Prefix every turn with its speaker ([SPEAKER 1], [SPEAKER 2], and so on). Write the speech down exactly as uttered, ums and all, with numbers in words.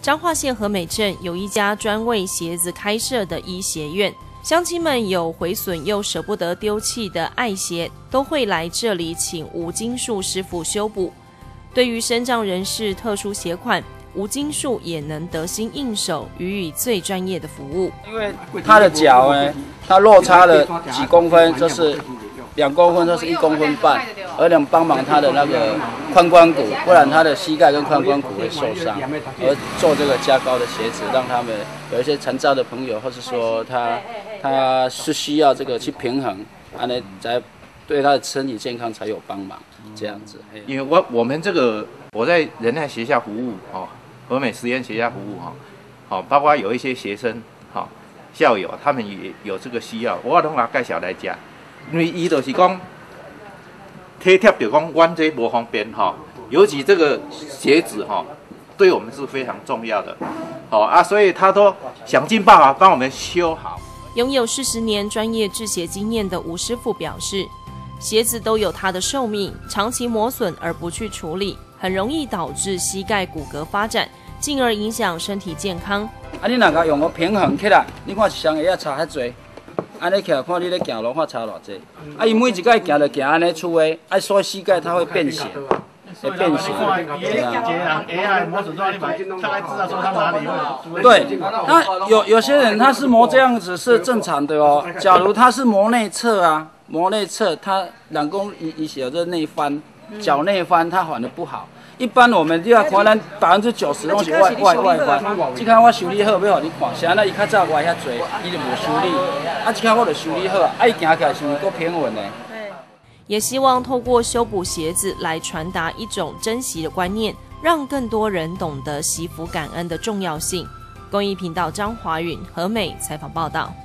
[SPEAKER 1] 彰化县和美镇有一家专为鞋子开设的医鞋院，乡亲们有毁损又舍不得丢弃的爱鞋，都会来这里请吴金树师傅修补。对于身障人士特殊鞋款，吴金树也能得心应手，予以最专业的服务。
[SPEAKER 2] 因为他的脚呢，他落差了几公分，就是两公分，就是一公分半，而能帮忙他的那个髋关骨，不然他的膝盖跟髋关骨会受伤。而做这个加高的鞋子，让他们有一些残障的朋友，或是说他他是需要这个去平衡，安尼才对他的身体健康才有帮忙。这样子，
[SPEAKER 3] 因为我我们这个我在仁爱学校服务哦，和美实验学校服务哈，好、哦，包括有一些学生哈、哦、校友，他们也有这个需要，我拢来介绍来家，因为伊就是讲体贴就讲阮这无方便哈、哦，尤其这个鞋子哈、哦，对我们是非常重要的，好、哦、啊，所以他都想尽办法帮我们修好。
[SPEAKER 1] 拥有四十年专业制鞋经验的吴师傅表示，鞋子都有它的寿命，长期磨损而不去处理，很容易导致膝盖骨骼发展，进而影响身体健康。
[SPEAKER 2] 啊，你若甲用个平衡起来，你看一双鞋啊差遐济，安尼起来看你咧行路看差偌济。啊，伊每一摆行就行安尼出的，啊，所以膝盖它会变形，会变形。对，那有有些人他是磨这样子是正常的哦。假如他是磨内侧啊。磨内侧，它人工伊伊是有这内翻，脚内翻，它反而不好。一般我们你要看咱百分之九十拢是外外外翻。即看我修理好，要互你看，啥那伊较早歪遐济，伊就无修理。啊，即看我就修理好，啊，伊行起来是毋是够平稳的？
[SPEAKER 1] 也希望透过修补鞋子来传达一种珍惜的观念，让更多人懂得惜福感恩的重要性。公益频道张华允和美采访报道。